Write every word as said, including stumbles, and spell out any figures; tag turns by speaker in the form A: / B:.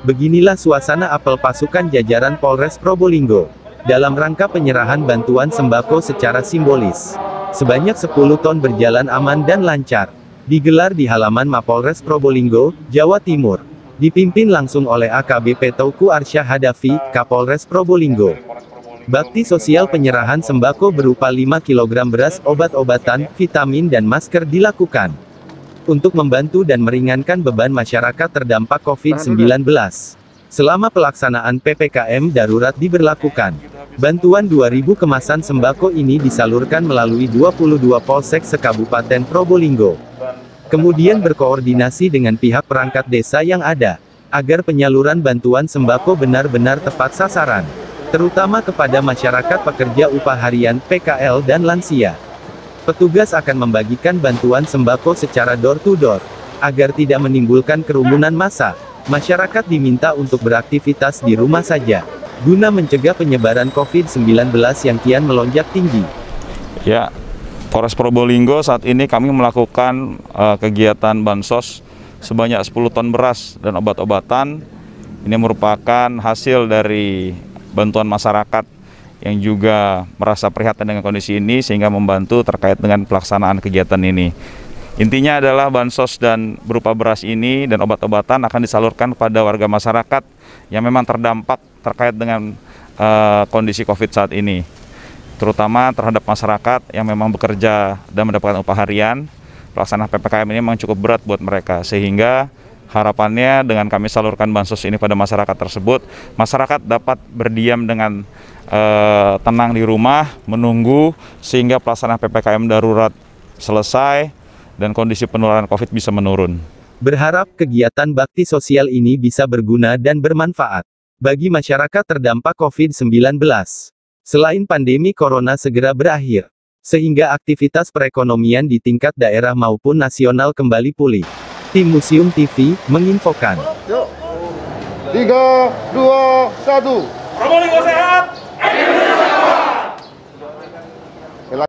A: Beginilah suasana apel pasukan jajaran Polres Probolinggo dalam rangka penyerahan bantuan sembako secara simbolis. Sebanyak sepuluh ton berjalan aman dan lancar. Digelar di halaman Mapolres Probolinggo, Jawa Timur. Dipimpin langsung oleh A K B P Teuku Arsyah Hadafi, Kapolres Probolinggo. Bakti sosial penyerahan sembako berupa lima kilogram beras, obat-obatan, vitamin dan masker dilakukan untuk membantu dan meringankan beban masyarakat terdampak COVID sembilan belas. Selama pelaksanaan P P K M darurat diberlakukan, bantuan dua ribu kemasan sembako ini disalurkan melalui dua puluh dua polsek se-Kabupaten Probolinggo. Kemudian berkoordinasi dengan pihak perangkat desa yang ada, agar penyaluran bantuan sembako benar-benar tepat sasaran, terutama kepada masyarakat pekerja upah harian, P K L dan lansia. Petugas akan membagikan bantuan sembako secara door-to-door, agar tidak menimbulkan kerumunan massa. Masyarakat diminta untuk beraktivitas di rumah saja, guna mencegah penyebaran COVID sembilan belas yang kian melonjak tinggi.
B: Ya, Polres Probolinggo saat ini kami melakukan uh, kegiatan bansos sebanyak sepuluh ton beras dan obat-obatan. Ini merupakan hasil dari bantuan masyarakat yang juga merasa prihatin dengan kondisi ini sehingga membantu terkait dengan pelaksanaan kegiatan ini. Intinya adalah bansos dan berupa beras ini dan obat-obatan akan disalurkan kepada warga masyarakat yang memang terdampak terkait dengan uh, kondisi COVID saat ini, terutama terhadap masyarakat yang memang bekerja dan mendapatkan upah harian. Pelaksanaan P P K M ini memang cukup berat buat mereka, sehingga harapannya dengan kami salurkan bansos ini pada masyarakat tersebut, masyarakat dapat berdiam dengan uh, tenang di rumah, menunggu sehingga pelaksanaan P P K M darurat selesai dan kondisi penularan COVID bisa menurun.
A: Berharap kegiatan bakti sosial ini bisa berguna dan bermanfaat bagi masyarakat terdampak COVID sembilan belas. Selain pandemi corona segera berakhir, sehingga aktivitas perekonomian di tingkat daerah maupun nasional kembali pulih. Tim Museum T V menginfokan.
C: Yuk. tiga, dua, satu.
D: Probolinggo sehat.